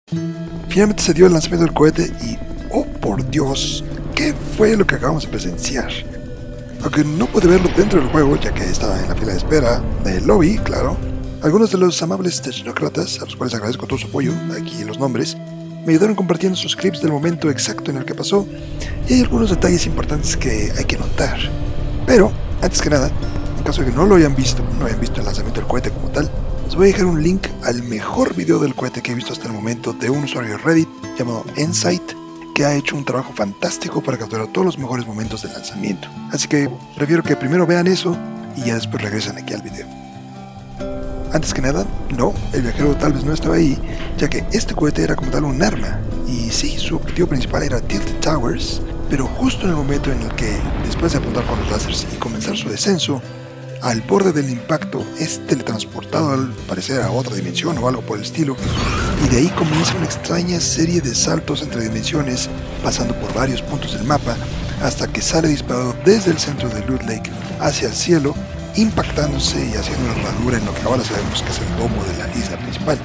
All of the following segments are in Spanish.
Finalmente se dio el lanzamiento del cohete y, oh por Dios, ¿qué fue lo que acabamos de presenciar? Aunque no pude verlo dentro del juego, ya que estaba en la fila de espera del lobby, claro, algunos de los amables tecnócratas, a los cuales agradezco todo su apoyo, aquí los nombres, me ayudaron compartiendo sus clips del momento exacto en el que pasó, y hay algunos detalles importantes que hay que notar. Pero, antes que nada, en caso de que no lo hayan visto, no hayan visto el lanzamiento del cohete como tal, les voy a dejar un link al mejor video del cohete que he visto hasta el momento de un usuario de Reddit llamado Insight, que ha hecho un trabajo fantástico para capturar todos los mejores momentos del lanzamiento. Así que prefiero que primero vean eso y ya después regresen aquí al video. Antes que nada, no, el viajero tal vez no estaba ahí, ya que este cohete era como tal un arma, y sí, su objetivo principal era Tilted Towers, pero justo en el momento en el que, después de apuntar con los láseres y comenzar su descenso, al borde del impacto es teletransportado al parecer a otra dimensión o algo por el estilo, y de ahí comienza una extraña serie de saltos entre dimensiones, pasando por varios puntos del mapa, hasta que sale disparado desde el centro de Loot Lake hacia el cielo, impactándose y haciendo una herradura en lo que ahora sabemos que es el domo de la isla principal.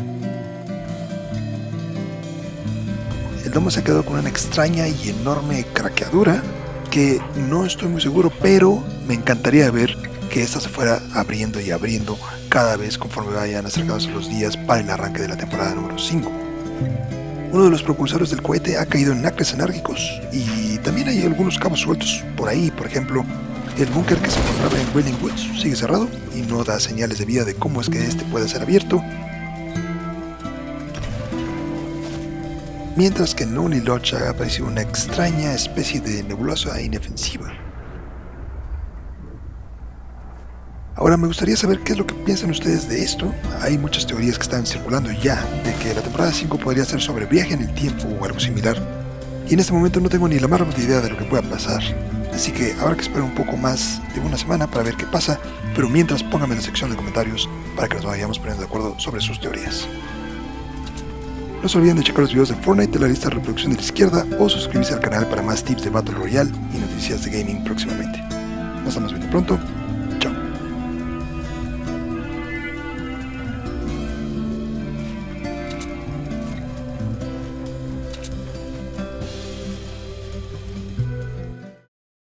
El domo se ha quedado con una extraña y enorme craqueadura que no estoy muy seguro, pero me encantaría ver que esta se fuera abriendo y abriendo cada vez conforme vayan acercándose los días para el arranque de la temporada número 5. Uno de los propulsores del cohete ha caído en nacres enérgicos y también hay algunos cabos sueltos por ahí. Por ejemplo, el búnker que se encontraba en Wailing Woods sigue cerrado y no da señales de vida de cómo es que este puede ser abierto, mientras que en Lonely Lodge ha aparecido una extraña especie de nebulosa inofensiva. Ahora me gustaría saber qué es lo que piensan ustedes de esto. Hay muchas teorías que están circulando ya de que la temporada 5 podría ser sobre viaje en el tiempo o algo similar, y en este momento no tengo ni la más remota idea de lo que pueda pasar, así que habrá que esperar un poco más de una semana para ver qué pasa, pero mientras pónganme en la sección de comentarios para que nos vayamos poniendo de acuerdo sobre sus teorías. No se olviden de checar los videos de Fortnite de la lista de reproducción de la izquierda o suscribirse al canal para más tips de Battle Royale y noticias de gaming próximamente. Nos estamos viendo pronto.